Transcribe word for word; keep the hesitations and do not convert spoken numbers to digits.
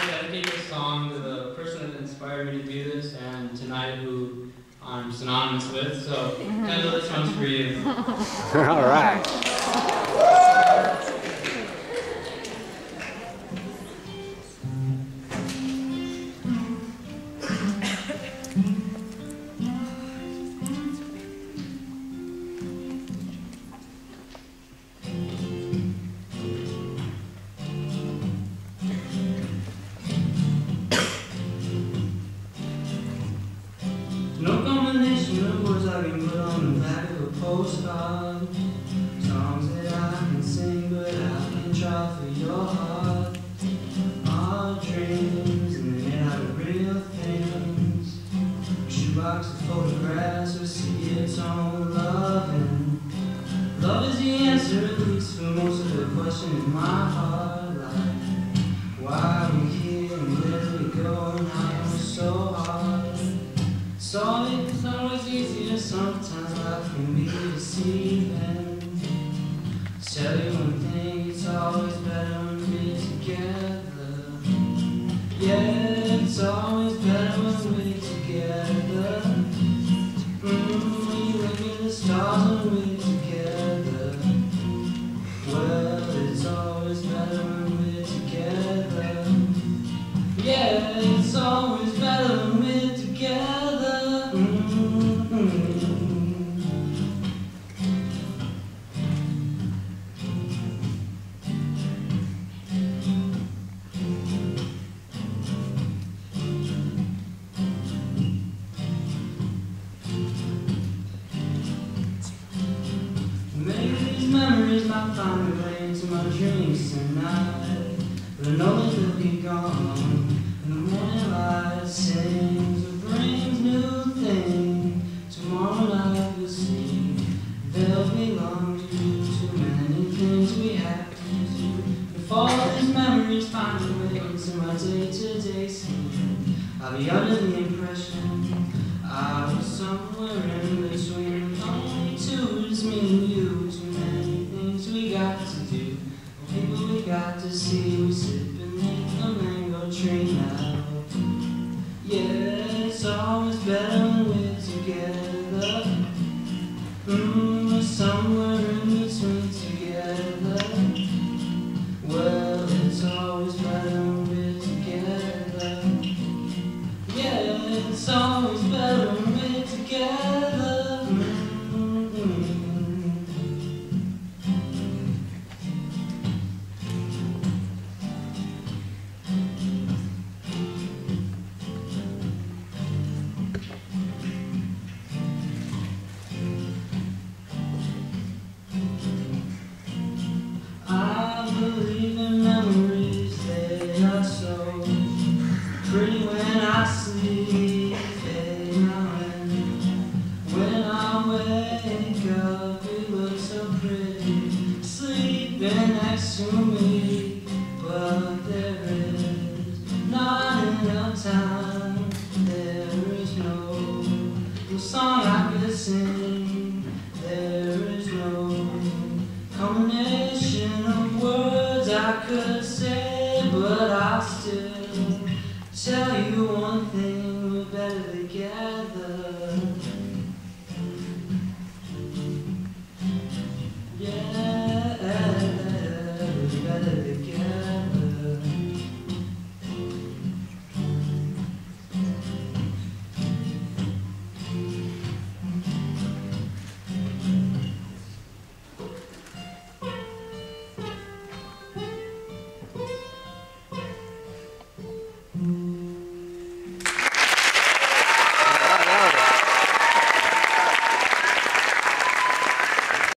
dedicate this song to the person that inspired me to do this and tonight who I'm synonymous with. So, Kendall, this one's for you. All right. No combination of words I can put on the back of a postcard. Songs that I can sing, but I can try for your heart. Our dreams, and they're made out of real things. Shoebox of photographs with secrets on loving. Love is the answer, at least for most of the questions in my heart. Like, why are we here and where do we go, and how it's so hard. So it's always easier, sometimes life can be deceiving. Tell you one thing, it's always better when we're together. Yeah, it's always better when we're together. Mm, when you look at the stars and we're together. Well, it's always better when we're together. Yeah, it's always better when we're together. Maybe these memories might find their way into my dreams tonight, but I know that they'll be gone. And the morning light sings a brand new thing. Tomorrow night we'll see they'll belong to you. Too many things we have to do. If all these memories find their way into my day-to-day scene, I'll be under the impression I was somewhere in between. With only two is me and you. Too many things we got to do. People we got to see. We sit beneath the mango tree now. Yeah, it's always better when we're together. Mm, we're somewhere in between together. Well, it's always better when we're together. Yeah, it's always better when we're together. Mm-hmm. I believe in memories, they are so pretty when I sleep. Hey, now and when I wake up, we look so pretty, sleeping next to me. But there is not enough time, there is no, no song I could sing, there is no combination of words I could say, but I still